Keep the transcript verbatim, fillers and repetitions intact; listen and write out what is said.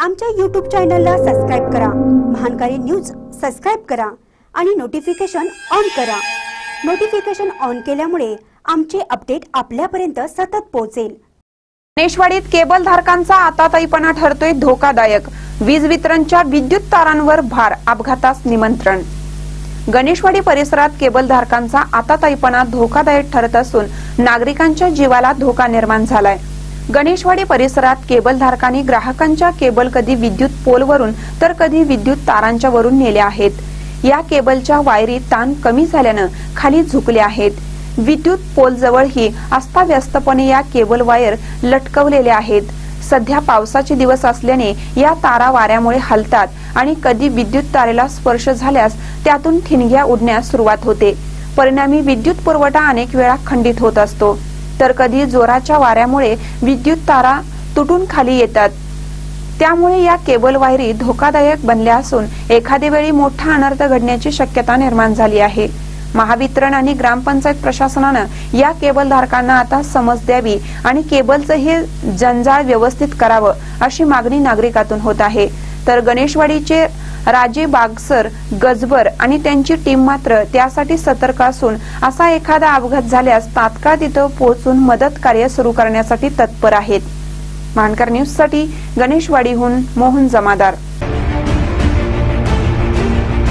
आमच्या यूट्यूब चॅनलला सबस्क्राइब करा, महानकारी न्यूज सबस्क्राइब करा आणि नोटिफिकेशन ऑन करा। नोटिफिकेशन ऑन केल्यामुळे आमचे अपडेट आपल्यापर्यंत सतत पोहोचेल। गणेशवाडीत केबल धारकांचा आताताईपणा ठरतोय धोकादायक, वीज वितरणच्या विद्युत तारांवर भार, अपघातास निमंत्रण। गणेशवाडी परिसरात केबल धारकांचा आताताईपणा धोकादायक ठरत असून नागरिकांच्या जीवाला धोका निर्माण झालाय। गणेशवाडी परिसरात केबल धारकांनी ग्राहकांच्या केबल कधी विद्युत पोलवरून तर कधी विद्युत तारांच्या वरून नेल्या आहेत। या केबलच्या वायरी ताण कमी झाल्यानं खाली झुकल्या आहेत। विद्युत पोल जवळही अस्ताव्यस्तपणे या केबल वायर लटकवलेल्या आहेत। सध्या पावसाचे दिवस असल्याने या तारा वाऱ्यामुळे हलतात आणि कधी विद्युत तारेला स्पर्श झाल्यास त्यातून ठिणग्या उडण्यास सुरुवात होते। परिणामी विद्युत पुरवठा अनेक वेळा खंडित होत असतो, तर कधी जोराच्या वाऱ्यामुळे विद्युत तारा तुटून खाली येतात। त्यामुळे या केबल वायरी धोकादायक बनल्या असून एखाद्या वेळी मोठा अनर्थ घडण्याची शक्यता निर्माण झाली आहे। महावितरण आणि ग्रामपंचायत प्रशासनानं या केबल धारकांना आता समज द्यावी आणि केबलचं हे जंजाळ व्यवस्थित करावं अशी मागणी नागरिकातून होत आहे। तर गणेशवाडीचे राजे बागसर, गजबर आणि त्यांची टीम मात्र त्यासाठी सतर्क असून असा एखादा अपघात झाल्यास तात्काळ तिथं पोहोचून मदत कार्य सुरू करण्यासाठी तत्पर आहेत। महानकर न्यूज साठी गणेशवाडीहून मोहन जमादार।